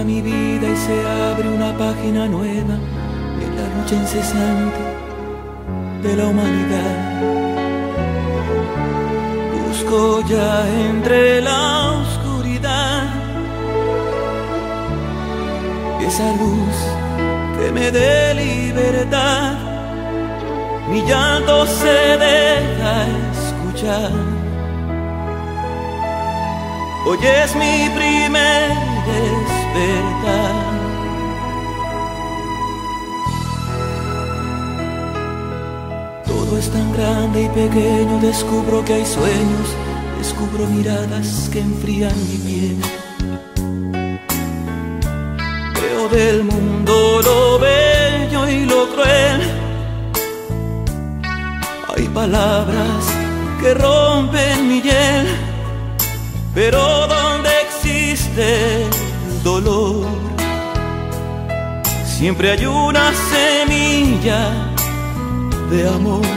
mi vida y se abre una página nueva en la lucha incesante de la humanidad. Busco ya entre la oscuridad esa luz que me dé libertad. Mi llanto se deja escuchar. Hoy es mi primer despertar. Todo es tan grande y pequeño, descubro que hay sueños, descubro miradas que enfrían mi piel. Veo del mundo lo bello y lo cruel. Hay palabras que rompen mi hiel, pero donde existe el dolor, siempre hay una semilla de amor.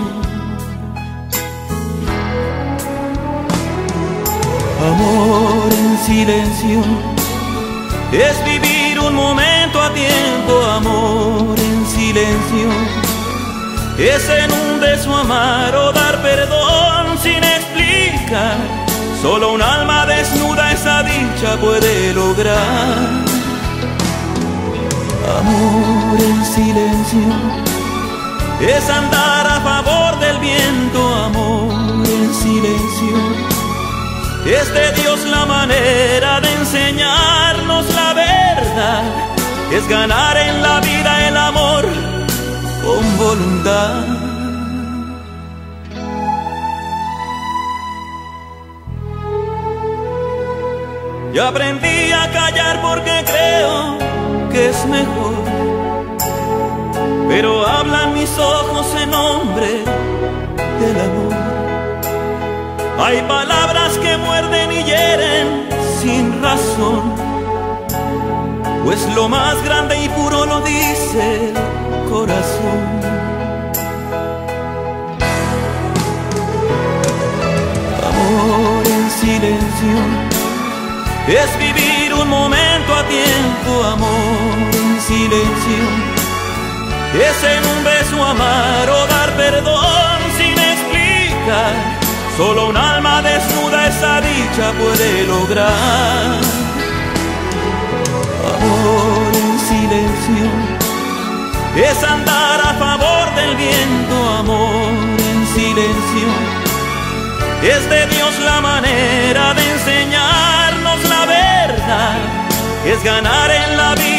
Amor en silencio es vivir un momento a tiempo. Amor en silencio es en un beso amar o dar perdón sin explicar. Solo un alma desnuda esa dicha puede lograr. Amor en silencio es andar a favor del viento. Amor en silencio es de Dios la manera de enseñarnos la verdad. Es ganar en la vida el amor con voluntad. Yo aprendí a callar porque creo que es mejor, pero hablan mis ojos en nombre del amor. Hay palabras que muerden y hieren sin razón, pues lo más grande y puro lo dice el corazón. Amor en silencio es vivir un momento a tiempo. Amor en silencio es en un beso amar o dar perdón sin explicar. Solo un alma desnuda esa dicha puede lograr. Amor en silencio es andar a favor del viento. Amor en silencio es de Dios la manera de enseñarnos la verdad. Es ganar en la vida